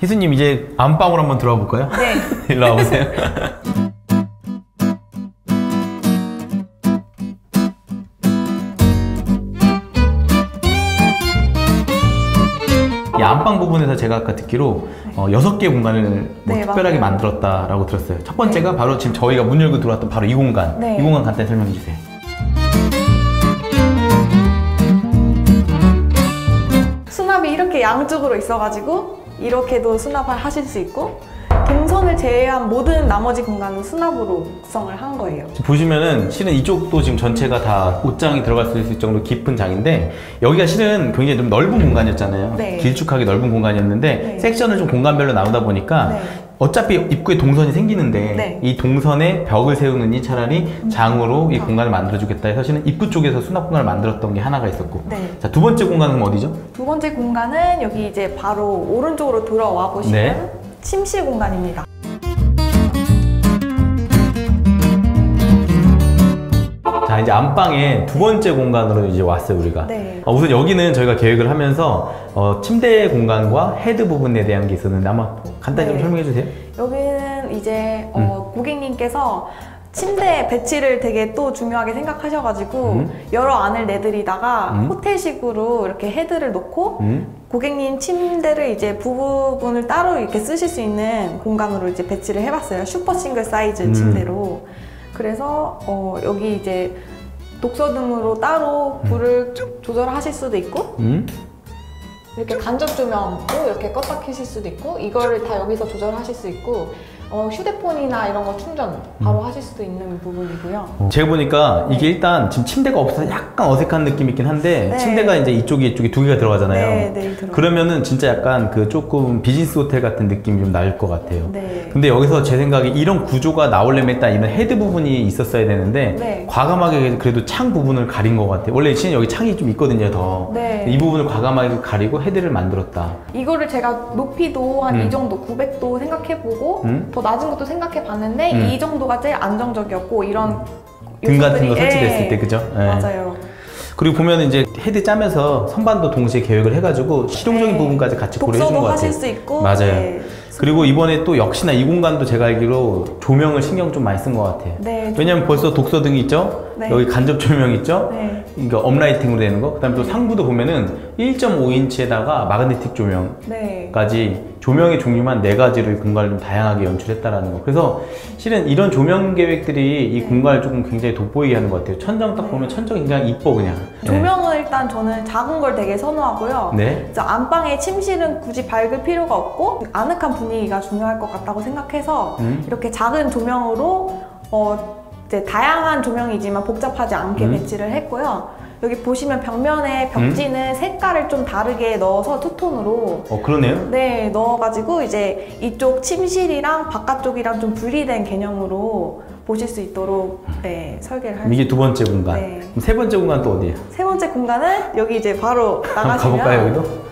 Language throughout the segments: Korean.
희수님 이제 안방으로 한번 들어가 볼까요? 네. 일로 와보세요. 이 안방 부분에서 제가 아까 듣기로 6개 공간을 뭐 특별하게 만들었다라고 들었어요. 첫 번째가 바로 지금 저희가 문 열고 들어왔던 바로 이 공간. 이 공간 간단히 설명해 주세요. 수납이 이렇게 양쪽으로 있어가지고 이렇게도 수납을 하실 수 있고, 동선을 제외한 모든 나머지 공간은 수납으로 구성을 한 거예요. 지금 보시면은 실은 이쪽도 지금 전체가 다 옷장이 들어갈 수 있을 정도로 깊은 장인데, 여기가 실은 굉장히 좀 넓은 공간이었잖아요. 길쭉하게 넓은 공간이었는데 섹션을 좀 공간별로 나누다 보니까 어차피 입구에 동선이 생기는데 이 동선에 벽을 세우느니 차라리 장으로 이 공간을 만들어주겠다 해서 실은 입구 쪽에서 수납 공간을 만들었던 게 하나가 있었고, 자, 두 번째 공간은 어디죠? 두 번째 공간은 여기 이제 바로 오른쪽으로 들어와 보시면 침실 공간입니다. 자, 이제 안방의 두 번째 공간으로 이제 왔어요, 우리가. 우선 여기는 저희가 계획을 하면서 침대 공간과 헤드 부분에 대한 게 있었는데 아마 간단히 좀 설명해 주세요. 여기는 이제 고객님께서 침대 배치를 되게 또 중요하게 생각하셔가지고 여러 안을 내드리다가 호텔식으로 이렇게 헤드를 놓고 고객님 침대를 이제 부분을 따로 이렇게 쓰실 수 있는 공간으로 이제 배치를 해봤어요. 슈퍼 싱글 사이즈 침대로. 그래서 여기 이제 독서등으로 따로 불을 조절하실 수도 있고, 이렇게 간접 조명도 이렇게 껐다 켜실 수도 있고, 이거를 다 여기서 조절하실 수 있고, 휴대폰이나 이런 거 충전 바로 하실 수도 있는 부분이고요. 제가 보니까 이게 일단 지금 침대가 없어서 약간 어색한 느낌이 있긴 한데 침대가 이제 이쪽에 두 개가 들어가잖아요. 그러면은 진짜 약간 그 조금 비즈니스 호텔 같은 느낌이 좀 날 것 같아요. 근데 여기서 제 생각에 이런 구조가 나오려면 일단 이런 헤드 부분이 있었어야 되는데 과감하게 그래도 창 부분을 가린 것 같아요. 원래 지금 여기 창이 좀 있거든요, 더. 이 부분을 과감하게 가리고 헤드를 만들었다. 이거를 제가 높이도 한 이 정도, 900도 생각해보고 더 낮은 것도 생각해봤는데 이 정도가 제일 안정적이었고, 이런 등 같은 거 설치됐을 때, 그죠? 맞아요. 그리고 보면 이제 헤드 짜면서 선반도 동시에 계획을 해가지고 실용적인 부분까지 같이 고려해 준 것 같아요. 독서도 하실 수 있고. 맞아요. 그리고 이번에 또 역시나 이 공간도 제가 알기로 조명을 신경 좀 많이 쓴 것 같아요. 왜냐면 벌써 독서등이 있죠? 여기 간접 조명 있죠? 그러니까 업라이팅으로 되는 거. 그 다음에 또 상부도 보면은 1.5인치에다가 마그네틱 조명까지 조명의 종류만 4가지를 공간을 좀 다양하게 연출했다라는 거. 그래서 실은 이런 조명 계획들이 이 공간을 조금 굉장히 돋보이게 하는 것 같아요. 천장 딱 보면 천장이 굉장히 이뻐, 그냥. 조명은 일단 저는 작은 걸 되게 선호하고요. 안방에 침실은 굳이 밝을 필요가 없고 아늑한 분위기가 중요할 것 같다고 생각해서 이렇게 작은 조명으로 이제 다양한 조명이지만 복잡하지 않게 배치를 했고요. 여기 보시면 벽면에 벽지는 색깔을 좀 다르게 넣어서 투톤으로 그러네요? 네, 넣어가지고 이제 이쪽 침실이랑 바깥쪽이랑 좀 분리된 개념으로 보실 수 있도록 설계를 할 이게 두 번째 공간. 그럼 세 번째 공간 또 어디예요? 세 번째 공간은 여기 이제 바로 나가시면 가볼까요, 여기도?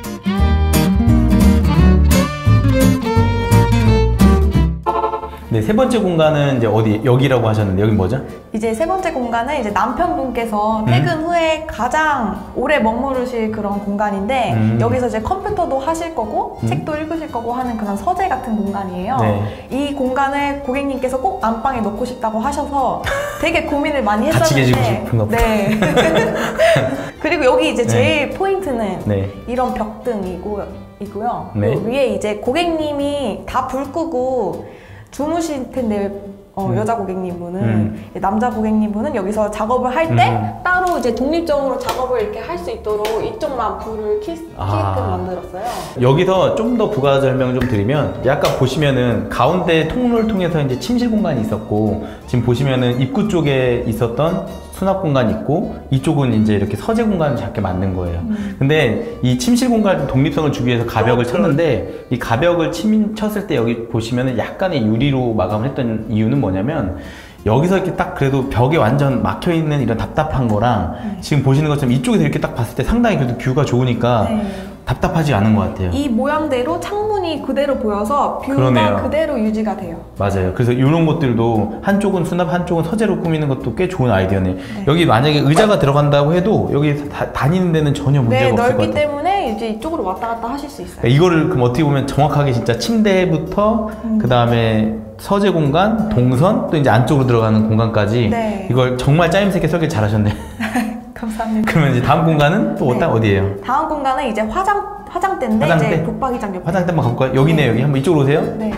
네, 세 번째 공간은 이제 어디, 여기라고 하셨는데, 여긴 뭐죠? 이제 세 번째 공간은 이제 남편분께서 퇴근 후에 가장 오래 머무르실 그런 공간인데, 여기서 이제 컴퓨터도 하실 거고, 책도 읽으실 거고 하는 그런 서재 같은 공간이에요. 이 공간을 고객님께서 꼭 안방에 놓고 싶다고 하셔서 되게 고민을 많이 했었는데, 같이 계시고 싶은가 보다. 그리고 여기 이제 제일 포인트는 이런 벽등이고요. 위에 이제 고객님이 다 불 끄고 주무실 텐데 여자 고객님분은 남자 고객님분은 여기서 작업을 할 때 따로 이제 독립적으로 작업을 이렇게 할 수 있도록 이쪽만 불을 켜게끔 만들었어요. 여기서 좀 더 부가 설명 좀 드리면, 약간 보시면은 가운데 통로를 통해서 이제 침실 공간이 있었고, 지금 보시면은 입구 쪽에 있었던 수납 공간이 있고, 이쪽은 이제 이렇게 서재 공간을 작게 만든 거예요. 근데 이 침실 공간 독립성을 주기 위해서 가벽을 쳤는데, 이 가벽을 쳤을 때 여기 보시면은 약간의 유리로 마감을 했던 이유는 뭐냐면, 여기서 이렇게 딱 그래도 벽에 완전 막혀있는 이런 답답한 거랑 지금 보시는 것처럼 이쪽에서 이렇게 딱 봤을 때 상당히 그래도 뷰가 좋으니까 답답하지 않은 것 같아요. 이 모양대로 창문이 그대로 보여서 뷰가 그러네요. 그대로 유지가 돼요. 맞아요. 그래서 이런 것들도 한쪽은 수납, 한쪽은 서재로 꾸미는 것도 꽤 좋은 아이디어네. 네. 여기 만약에 의자가 들어간다고 해도 여기 다니는 데는 전혀 문제가 없을 것 같아요. 넓기 때문에 이제 이쪽으로 왔다 갔다 하실 수 있어요. 이거를 그럼 어떻게 보면 정확하게 진짜 침대부터 그 다음에 서재 공간, 동선, 또 이제 안쪽으로 들어가는 공간까지 이걸 정말 짜임새있게 설계 잘하셨네. 감사합니다. 그러면 이제 다음 공간은 또 어디예요? 다음 공간은 이제 화장대인데 이제 붙박이장 옆에. 화장대 한번 가볼까요? 여기네요. 여기 한번 이쪽으로 오세요. 네.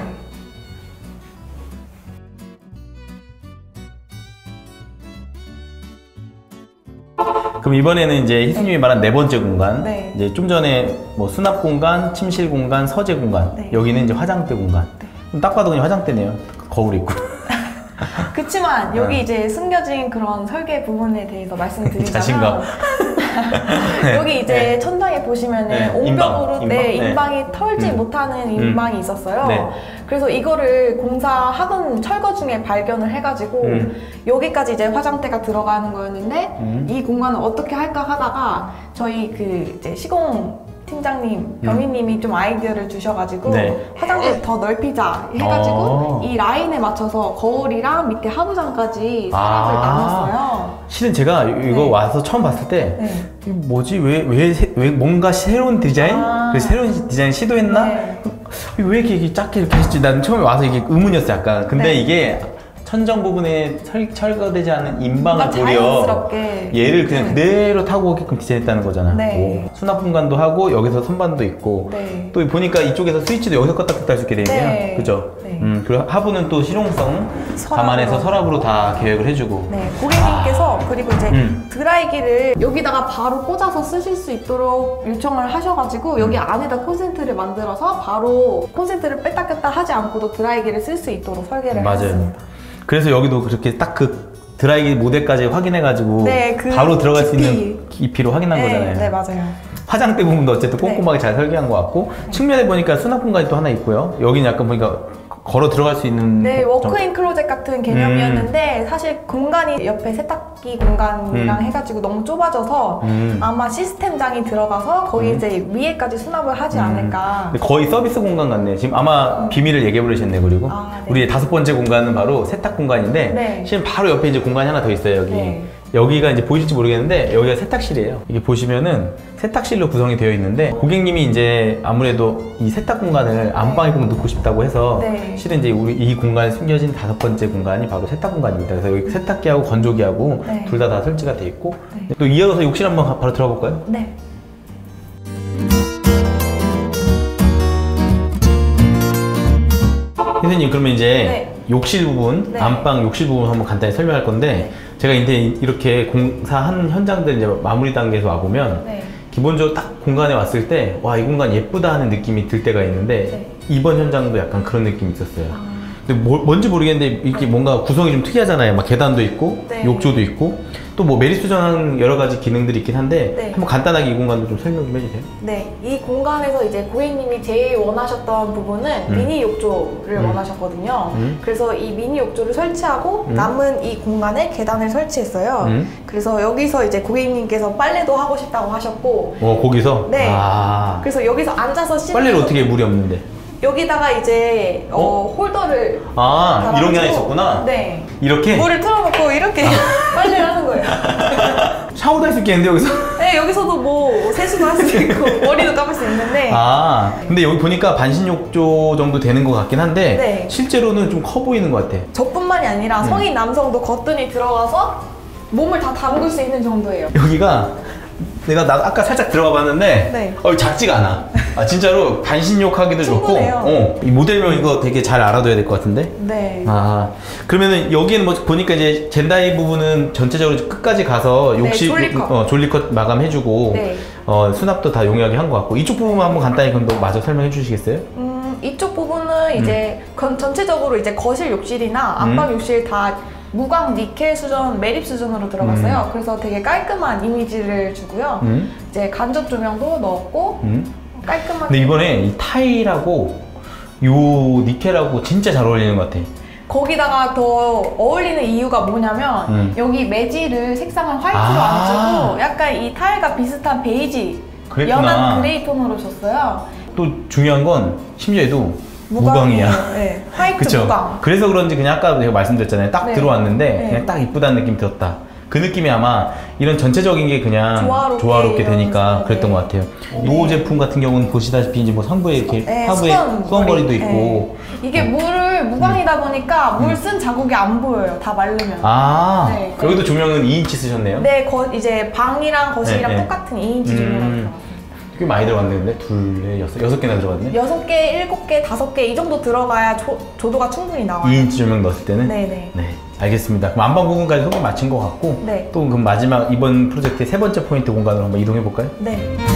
그럼 이번에는 이제 희수님이 말한 네 번째 공간, 이제 좀 전에 뭐 수납 공간, 침실 공간, 서재 공간, 여기는 이제 화장대 공간. 딱 봐도 그냥 화장대네요. 거울 있고. 그치만 여기 이제 숨겨진 그런 설계 부분에 대해서 말씀드리자면 자신감. 여기 이제 천장에 보시면은 옹벽으로 인방이 털지 못하는 인방이 있었어요. 그래서 이거를 공사하던 철거 중에 발견을 해가지고 여기까지 이제 화장대가 들어가는 거였는데 이 공간을 어떻게 할까 하다가 저희 그 이제 시공 팀장님, 병희님이 좀 아이디어를 주셔가지고 화장대를 더 넓히자 해가지고 이 라인에 맞춰서 거울이랑 밑에 하부장까지 사람을 나눴어요. 실은 제가 이거 와서 처음 봤을 때 뭐지? 왜 뭔가 새로운 디자인? 새로운 디자인 시도했나? 왜 이렇게 작게 이렇게 했지? 난 처음에 와서 이게 의문이었어 약간. 근데 이게 천정 부분에 철거되지 않은 인방을 보려 얘를 그냥 그대로 타고 오게끔 디자인했다는 거잖아. 수납 공간도 하고 여기서 선반도 있고 또 보니까 이쪽에서 스위치도 여기서 껐다 켰다 할 수 있게 돼 있네요. 그죠? 그리고 하부는 또 실용성 감안해서 서랍으로 다 계획을 해주고 고객님께서 그리고 이제 드라이기를 여기다가 바로 꽂아서 쓰실 수 있도록 요청을 하셔가지고 여기 안에다 콘센트를 만들어서 바로 콘센트를 뺐다 꼈다 하지 않고도 드라이기를 쓸 수 있도록 설계를 했습니다. 그래서 여기도 그렇게 딱 그 드라이기 모델까지 확인해가지고 바로 들어갈 수 있는 깊이로 확인한 거잖아요. 네, 맞아요. 화장대 부분도 어쨌든 꼼꼼하게 잘 설계한 것 같고 측면에 보니까 수납 공간이 또 하나 있고요. 여기는 약간 보니까 걸어 들어갈 수 있는 워크인 클로젯 같은 개념이었는데 사실 공간이 옆에 세탁기 공간이랑 해가지고 너무 좁아져서 아마 시스템장이 들어가서 거기 이제 위에까지 수납을 하지 않을까. 거의 서비스 공간 같네. 지금 아마 비밀을 얘기해 버리셨네. 그리고 우리 5번째 공간은 바로 세탁 공간인데 지금 바로 옆에 이제 공간이 하나 더 있어요. 여기. 여기가 이제 보이실지 모르겠는데 여기가 세탁실이에요. 이게 보시면은 세탁실로 구성이 되어 있는데 고객님이 이제 아무래도 이 세탁 공간을 안방에 꼭 넣고 싶다고 해서 실은 이제 우리 이 공간에 숨겨진 5번째 공간이 바로 세탁 공간입니다. 그래서 여기 세탁기하고 건조기하고 둘 다 설치가 돼 있고 또 이어서 욕실 한번 바로 들어가 볼까요? 네. 선생님 그러면 이제 욕실 부분, 안방 욕실 부분 한번 간단히 설명할 건데 제가 이제 이렇게 공사한 현장들 이제 마무리 단계에서 와보면 기본적으로 딱 공간에 왔을 때 와, 이 공간 예쁘다 하는 느낌이 들 때가 있는데 이번 현장도 약간 그런 느낌이 있었어요. 근데 뭔지 모르겠는데 이렇게 뭔가 구성이 좀 특이하잖아요. 막 계단도 있고 욕조도 있고 또 뭐 매립수정한 여러 가지 기능들이 있긴 한데 한번 간단하게 이 공간도 좀 설명 좀 해주세요. 네, 이 공간에서 이제 고객님이 제일 원하셨던 부분은 미니 욕조를 원하셨거든요. 그래서 이 미니 욕조를 설치하고 남은 이 공간에 계단을 설치했어요. 그래서 여기서 이제 고객님께서 빨래도 하고 싶다고 하셨고 거기서? 네. 그래서 여기서 앉아서 씻는 빨래를 어떻게 해? 물이 없는데? 여기다가 이제 홀더를 이런 게 하나 있었구나? 네. 이렇게? 물을 틀어놓고 이렇게 빨래를 하는 거예요. 샤워도 할 수 있겠는데 여기서? 네, 여기서도 뭐 세수도 할 수 있고 머리도 감을 수 있는데 근데 여기 보니까 반신욕조 정도 되는 것 같긴 한데 실제로는 좀 커 보이는 것 같아. 저뿐만이 아니라 성인 남성도 거뜬히 들어가서 몸을 다 담글 수 있는 정도예요. 여기가 내가 아까 살짝 들어가 봤는데 작지가 않아. 진짜로 반신욕하기도 좋고 이 모델명 이거 되게 잘 알아둬야 될 것 같은데. 그러면은 여기는 뭐 보니까 이제 젠다이 부분은 전체적으로 끝까지 가서 욕실 졸리컷 마감해주고 수납도 다 용이하게 한 것 같고 이쪽 부분만 한번 간단히 그럼 마저 설명해 주시겠어요? 이쪽 부분은 이제 전체적으로 이제 거실 욕실이나 안방 욕실 다 무광 니켈 수전, 매립 수전으로 들어갔어요. 그래서 되게 깔끔한 이미지를 주고요. 이제 간접 조명도 넣었고 깔끔하게. 근데 이번에 이 타일하고 요 니켈하고 진짜 잘 어울리는 것 같아. 거기다가 더 어울리는 이유가 뭐냐면 여기 매질을 색상을 화이트로 안 주고 약간 이 타일과 비슷한 베이지 그랬구나. 연한 그레이 톤으로 줬어요. 또 중요한 건 심지어도 무광이야. 네. 화이트 그쵸? 무광. 그래서 그런지 그냥 아까 제가 말씀드렸잖아요. 딱 네. 들어왔는데 네. 그냥 딱 이쁘다는 느낌이 들었다. 그 느낌이 아마 이런 전체적인 게 그냥 조화롭게 되니까 그랬던 것 같아요. 이 제품 같은 경우는 보시다시피 이제 뭐 상부에 이렇게 하부에 수건거리도 있고 이게 물을 무광이다 보니까 물 쓴 자국이 안 보여요. 다 마르면. 여기도 조명은 2인치 쓰셨네요? 네, 이제 방이랑 거실이랑 똑같은 2인치 조명을 들어갔어요. 꽤 많이 들어갔는데 둘에 여섯 개나 들어갔네? 6개, 7개, 5개 이 정도 들어가야 조도가 충분히 나와요. 2인치 조명 넣었을 때는? 네네. 네, 알겠습니다. 그럼 안방 부분까지 소개 마친 것 같고 또 그럼 마지막 이번 프로젝트의 세 번째 포인트 공간으로 한번 이동해 볼까요? 네.